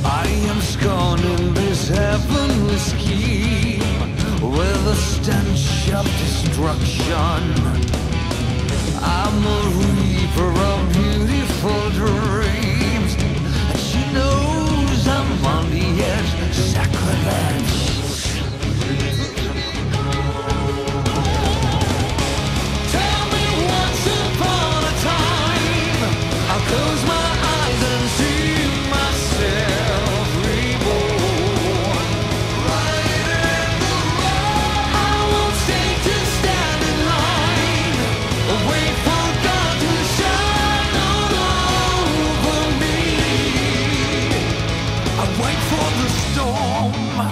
I am scorning this heavenly scheme with a stench of destruction. I'm a reaper of beautiful dreams, and she knows I'm on the edge, sacrilege. Tell me once upon a time, I'll close my eyes and see myself reborn. Right in the road, I won't stay to stand in line, wait for God to shine all over me. I wait for the storm.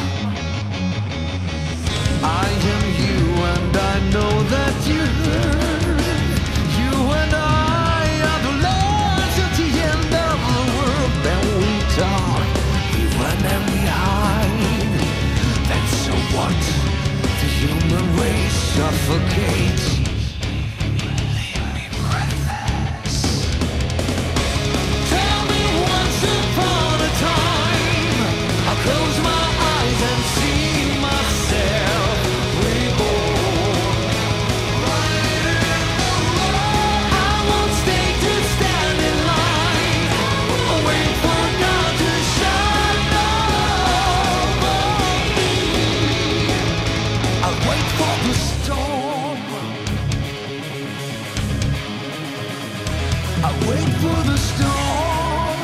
I am you and I know that you heard. You and I are the last at the end of the world. Then we talk, we run and we hide. Then so what? The human race suffocates. Leave me breathless. Tell me once upon a time, I'll close my eyes and see myself reborn. Right in the road, I won't stay to stand in line, wait for God to shine over me. I'll wait for the storm. I'll wait for the storm.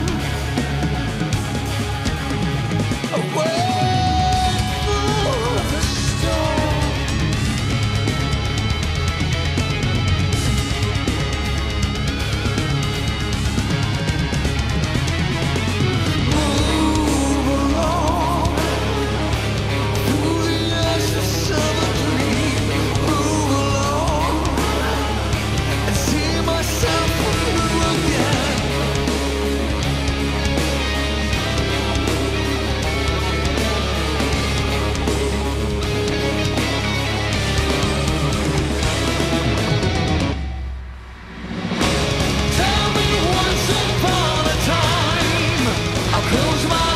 I'll wait for the storm. Move along through the ashes of a dream. Move along and see myself through again. Tell me once upon a time, I'll close my